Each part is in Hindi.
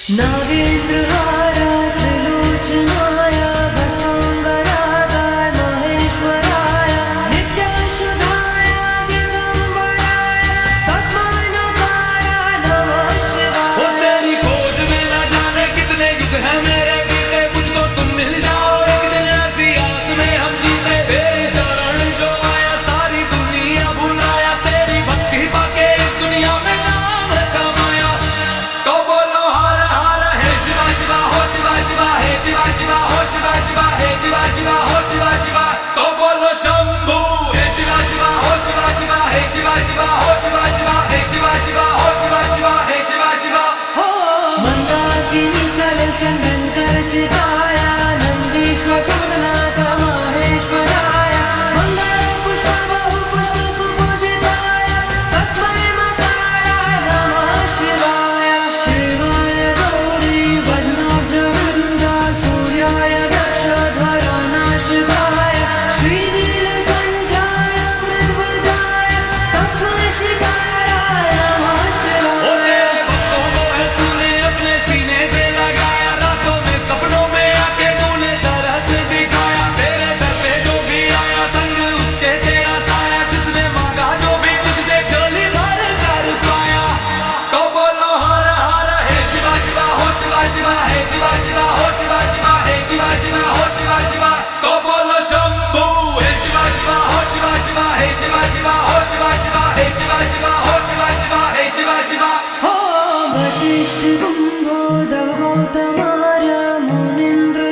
नागेन्द्रहारा त्रिलोचनाय भस्मांगरागाय महेश्वराय नित्याशुधाय दिगंबराय तस्मै नमः शिवाय। वो तेरी खोज में न जाने कितने युग हैं मेरे बीते, मुझको तुम मिल जाओ एक दिन ऐसी आस में हम जीते। तेरी शरण जो आया सारी दुनिया भुलाया, तेरी भक्ति पाके इस दुनिया में नाम है कमाया। तो बोलो हर हर हे शिवा शिवा हो शिवा शिवा हे शिवा शिवा हो शिवा शिवा हे शिवा शिवा हो शिवा शिवा। तो बोलो शंभू हे शिवा शिवा हो शिवा शिवा हे शिवा शिवा हो शिवा शिवा हे शिवा शिवा हो शिवा शिवा हे शिवा शिवा हो। मंदाकिनी सरल चंदन चर्चिताय नंदीश्वर पद्मनाथ महेश्वराय मंदार पुष्प बहु पुष्प सुपूजिताय तस्मै मकाराय नमः शिवाय। शिवाय गौरी वदनाब्ज वृंदा सूर्याय दक्षध्वराना शिवाय श्रीनीलकंठाय मृद्वजाय तस्मै शिवाय नमः शिवाय। तेरे भक्तों को है तूने अपने सीने से लगाया, रातों में सपनों में आके तूने तरस दिखाया। तेरे दर पे जो भी आया संग उसके तेरा साया, जिसने मांगा जो भी तुझसे झोली भर कर पाया। तो बोलो हर हर हे शिवा शिवा हो शिवा शिवा हे शिवा शिवा हो शिवा शिवा हे शिवा शिवा हो शिवा शिवा। तो बोलो शंभू हे शिवा शिवा हो शिवा शिवा हे शिवा शिवा हो शिवा शिवा हे शिवा शिवा हो शिवा शिवा हे शिवा शिवा हो। वसिष्ठ कुम्भोदव गौतमार्य मुनीन्द्र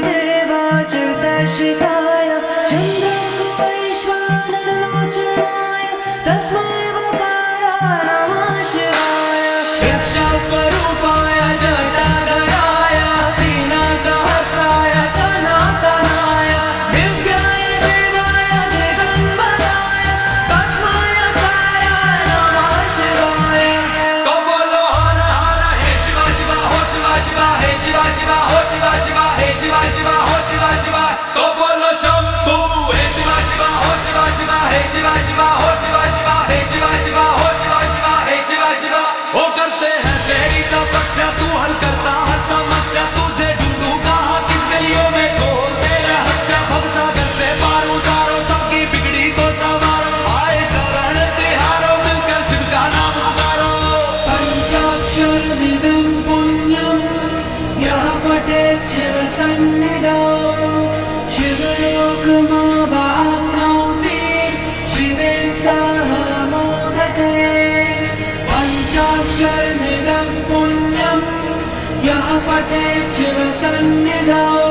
देवाचरितशिखाय चन्द्रक वैश्वानरलोचनाय तस्मै वकाराय नमः शिवाय। यक्षस्वरूपाय जटाधराय पीनाकहस्ताय सनातनाय दिव्याय देवाय दिगंबराय तस्मै वकाराय नमः शिवाय। तो बोलो हर हर हे शिवा शिवा हो शिवा शिवा हे शिवा शिवा हो शिवा शिवा हे शिवा शिवा हो शिवा शिवा। तो बोलो शंभू हे शिवा शिवा हो शिवा शिवा हे शिवा शिवा हो शिवा शिवा हे शिवा शिवा हो शिवा शिवा हे शिवा शिवा। वो करते हैं तेरी तपस्या, तू हल करता हर समस्या। तुझे ढूंढूं कहाँ किस गलियों में खोल दे रहस्य। भवसागर से पार उतारो सबकी बिगड़ी को संवारो, आए शरण तिहारो मिलकर शिव का नाम पुकारो। पञ्चाक्षरमिदं पुण्यं यः पठेत् शिवसन्निधौ शिवलोकमावाप्नोति शिवेन सह मोदते। पञ्चाक्षरमिदं पुण्यं यः पठेत् शिवसन्निधौ